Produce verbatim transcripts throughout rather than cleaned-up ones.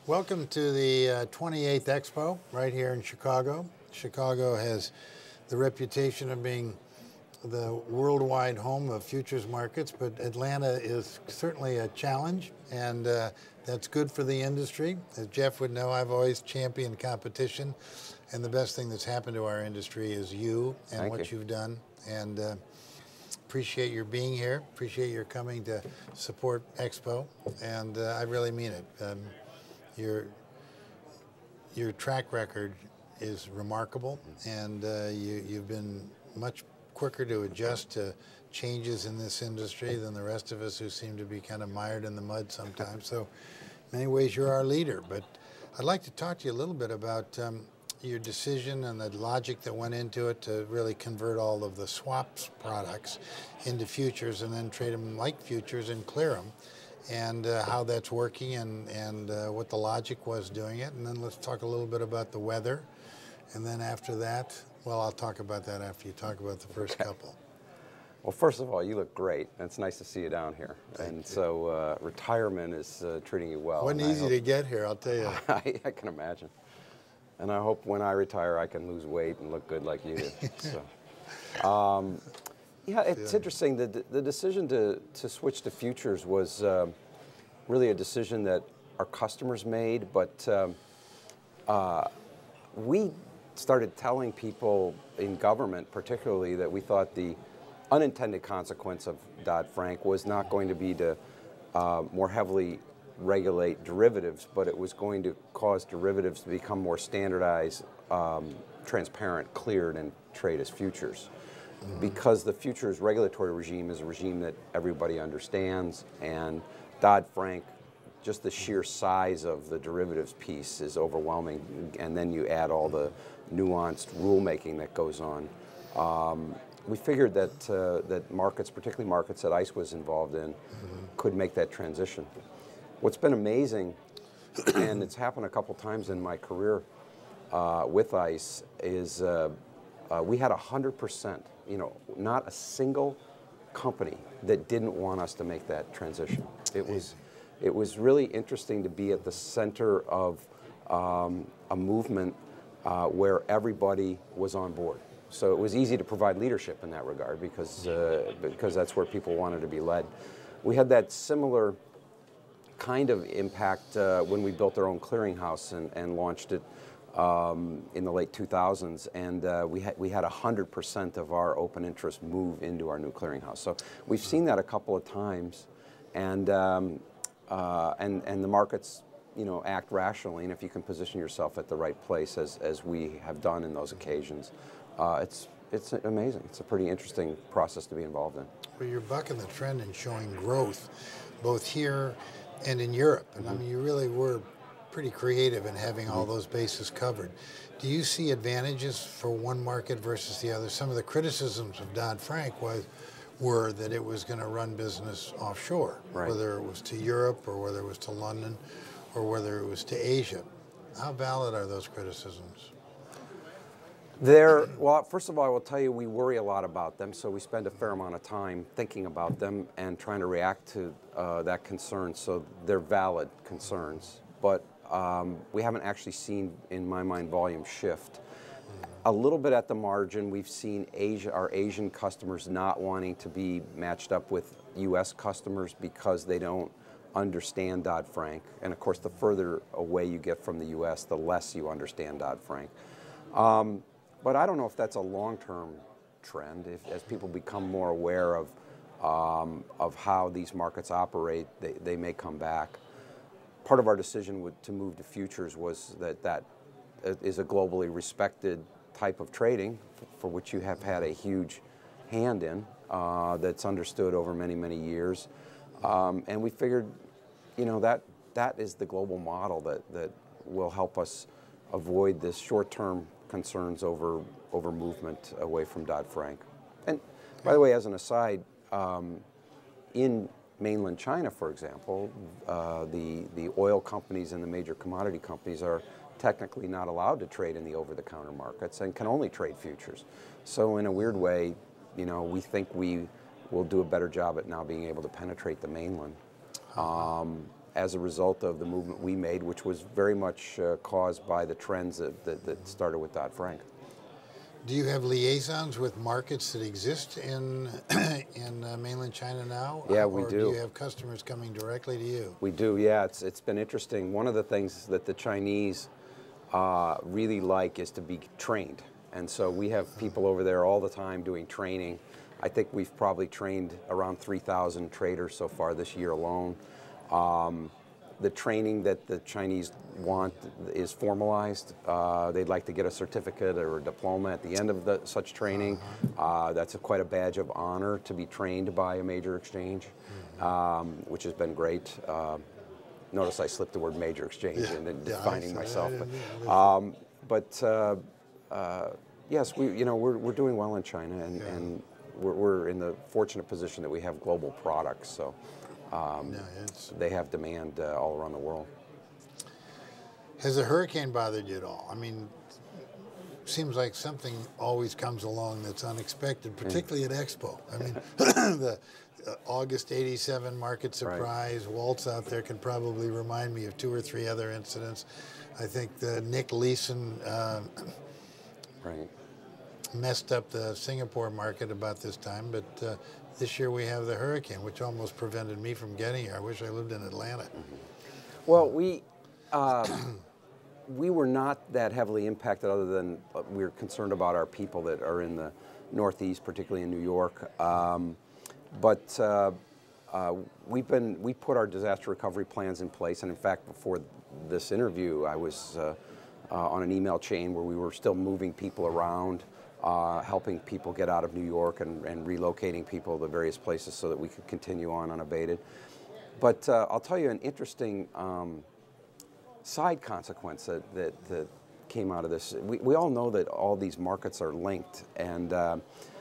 Welcome to the uh, twenty-eighth Expo right here in Chicago. Chicago has the reputation of being the worldwide home of futures markets, but Atlanta is certainly a challenge, and uh, that's good for the industry. As Jeff would know, I've always championed competition, and the best thing that's happened to our industry is you and Thank what you. you've done. And uh, appreciate your being here, appreciate your coming to support Expo, and uh, I really mean it. Um, your, your track record is remarkable, and uh, you, you've been much quicker to adjust to changes in this industry than the rest of us who seem to be kind of mired in the mud sometimes. So in many ways you're our leader, but I'd like to talk to you a little bit about um, your decision and the logic that went into it to really convert all of the swaps products into futures and then trade them like futures and clear them, and uh, how that's working, and, and uh, what the logic was doing it. And then let's talk a little bit about the weather. And then after that, well, I'll talk about that after you talk about the first Okay. couple. Well, first of all, you look great. It's nice to see you down here. Thank and you. so uh, retirement is uh, treating you well. Wasn't and I easy hope- to get here, I'll tell you. I, I can imagine. And I hope when I retire, I can lose weight and look good like you do. So, um, yeah, it's Yeah. interesting. The, the decision to, to switch to futures was um, really a decision that our customers made, but um, uh, we started telling people in government particularly that we thought the unintended consequence of Dodd-Frank was not going to be to uh, more heavily regulate derivatives, but it was going to cause derivatives to become more standardized, um, transparent, cleared, and trade as futures. Mm-hmm. Because the futures regulatory regime is a regime that everybody understands, and Dodd-Frank, just the sheer size of the derivatives piece is overwhelming, and then you add all the nuanced rulemaking that goes on. Um, we figured that uh, that markets, particularly markets that ICE was involved in, mm-hmm. could make that transition. What's been amazing, and it's happened a couple times in my career uh, with ICE, is uh, uh, we had one hundred percent, you know, not a single company that didn't want us to make that transition. It was, it was really interesting to be at the center of um, a movement uh, where everybody was on board. So it was easy to provide leadership in that regard because, uh, because that's where people wanted to be led. We had that similar kind of impact uh, when we built our own clearinghouse and, and launched it um, in the late two thousands, and uh, we, ha we had one hundred percent of our open interest move into our new clearinghouse. So we've seen that a couple of times, and, um, uh, and, and the markets, you know, act rationally, and if you can position yourself at the right place, as, as we have done in those occasions, uh, it's, it's amazing. It's a pretty interesting process to be involved in. Well, you're bucking the trend and showing growth, both here and in Europe. And mm-hmm. I mean, you really were pretty creative in having all those bases covered. Do you see advantages for one market versus the other? Some of the criticisms of Dodd-Frank was, were that it was going to run business offshore, right. whether it was to Europe or whether it was to London or whether it was to Asia. How valid are those criticisms? They're, well, first of all, I will tell you we worry a lot about them, so we spend a fair amount of time thinking about them and trying to react to uh, that concern, so they're valid concerns. But um, we haven't actually seen, in my mind, volume shift. A little bit at the margin, we've seen Asia, our Asian customers not wanting to be matched up with U S customers because they don't understand Dodd-Frank. And of course, the further away you get from the U S, the less you understand Dodd-Frank. Um, But I don't know if that's a long-term trend. If, as people become more aware of, um, of how these markets operate, they, they may come back. Part of our decision would, to move to futures was that that is a globally respected type of trading for which you have had a huge hand in, uh, that's understood over many, many years. Um, and we figured, you know, that, that is the global model that, that will help us avoid this short-term concerns over over movement away from Dodd-Frank. And by the way, as an aside, um, in mainland China, for example, uh, the the oil companies and the major commodity companies are technically not allowed to trade in the over-the-counter markets and can only trade futures. So in a weird way, you know, we think we will do a better job at now being able to penetrate the mainland. Um, as a result of the movement we made, which was very much uh, caused by the trends that, that, that started with Dodd-Frank. Do you have liaisons with markets that exist in in uh, mainland China now? Yeah, we or do. do you have customers coming directly to you? We do, yeah. It's, it's been interesting. One of the things that the Chinese uh, really like is to be trained. And so we have people over there all the time doing training. I think we've probably trained around three thousand traders so far this year alone. Um, the training that the Chinese want is formalized. Uh, they'd like to get a certificate or a diploma at the end of the, such training. Uh, that's a, quite a badge of honor to be trained by a major exchange, um, which has been great. Uh, notice I slipped the word major exchange Yeah. in, in Yeah, defining I- myself. I- But, um, but uh, uh, yes, we you know we're we're doing well in China, and, Yeah. and we're, we're in the fortunate position that we have global products. So. Um, No, it's, they have demand uh, all around the world. has a hurricane bothered you at all? I mean, seems like something always comes along that's unexpected, particularly at Expo. I mean, the uh, August eighty-seven market surprise, Waltz out there can probably remind me of two or three other incidents. I think the Nick Leeson uh, Right. messed up the Singapore market about this time, but uh, this year we have the hurricane, which almost prevented me from getting here. I wish I lived in Atlanta. Well, we uh, we were not that heavily impacted, other than uh, we we're concerned about our people that are in the Northeast, particularly in New York. Um, but uh, uh, we've been we put our disaster recovery plans in place, and in fact, before this interview, I was uh, uh, on an email chain where we were still moving people around. Uh, helping people get out of New York and, and relocating people to various places so that we could continue on unabated. But uh, I'll tell you an interesting um, side consequence that, that, that came out of this. We, we all know that all these markets are linked, and uh,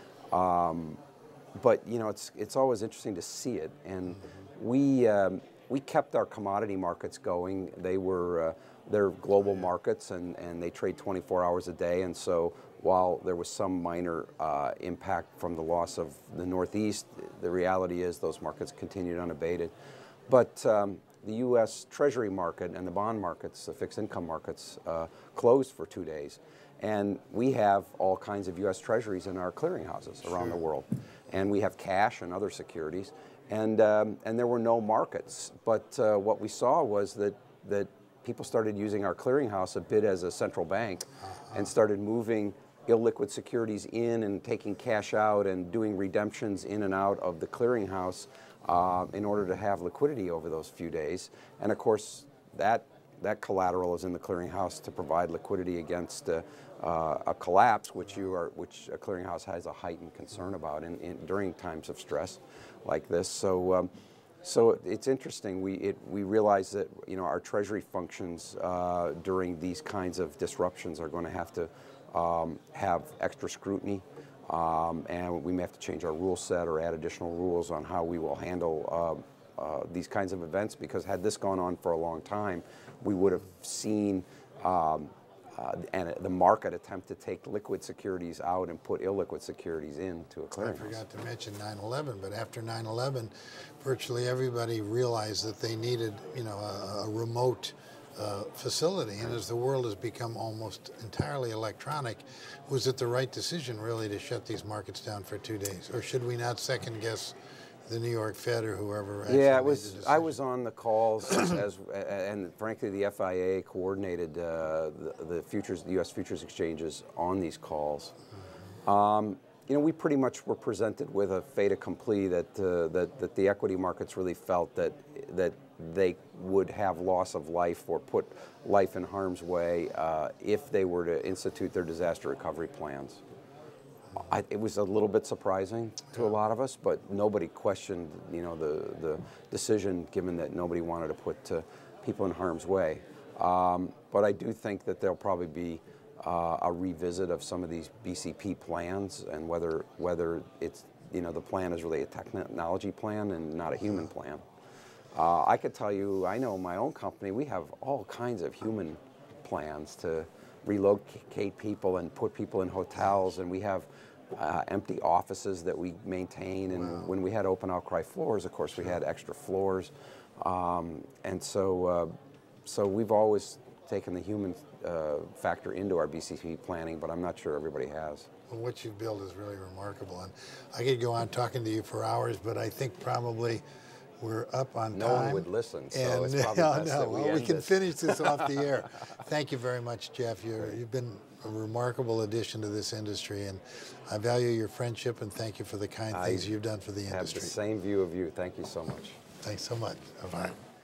um, but you know it's it's always interesting to see it. And we um, we kept our commodity markets going. They were uh, they're global markets, and, and they trade twenty-four hours a day, and so. While there was some minor uh, impact from the loss of the Northeast, the reality is those markets continued unabated. But um, the U S Treasury market and the bond markets, the fixed income markets, uh, closed for two days. And we have all kinds of U S Treasuries in our clearinghouses around the world. And we have cash and other securities. And, um, and there were no markets. But uh, what we saw was that, that people started using our clearinghouse a bit as a central bank uh-huh. and started moving illiquid securities in and taking cash out and doing redemptions in and out of the clearinghouse uh, in order to have liquidity over those few days. And of course, that that collateral is in the clearinghouse to provide liquidity against uh, uh, a collapse, which you are, which a clearinghouse has a heightened concern about in, in during times of stress like this. So. Um, So it's interesting. We it, we realize that you know our treasury functions uh, during these kinds of disruptions are going to have to um, have extra scrutiny, um, and we may have to change our rule set or add additional rules on how we will handle uh, uh, these kinds of events. Because had this gone on for a long time, we would have seen. Um, Uh, and the market attempt to take liquid securities out and put illiquid securities into a clearinghouse. I forgot to mention nine eleven, but after nine eleven, virtually everybody realized that they needed, you know, a, a remote uh, facility. And as the world has become almost entirely electronic, was it the right decision really to shut these markets down for two days? Or should we not second guess the New York Fed or whoever actually Yeah, it made was. the I decision? was on the calls, as, as and frankly, the F I A coordinated uh, the, the futures, the U S futures exchanges on these calls. Um, you know, we pretty much were presented with a fait accompli that uh, that that the equity markets really felt that that they would have loss of life or put life in harm's way uh, if they were to institute their disaster recovery plans. I, it was a little bit surprising to a lot of us, but nobody questioned, you know, the, the decision, given that nobody wanted to put uh, people in harm's way. Um, but I do think that there'll probably be uh, a revisit of some of these B C P plans, and whether whether it's, you know, the plan is really a technology plan and not a human plan. Uh, I could tell you, I know my own company, we have all kinds of human plans to relocate people and put people in hotels, and we have uh, empty offices that we maintain. And wow. when we had open outcry floors, of course, we had extra floors Um, and so, uh, so we've always taken the human uh, factor into our B C P planning, but I'm not sure everybody has. Well, what you've built is really remarkable, and I could go on talking to you for hours, but I think probably we're up on No time. one would listen, so and, it's probably no, best no, that we well, we end can this. finish this off the air. Thank you very much, Jeff. You're, you've been a remarkable addition to this industry, and I value your friendship, and thank you for the kind I things you've done for the have industry. the same view of you. Thank you so much. Thanks so much. Bye-bye.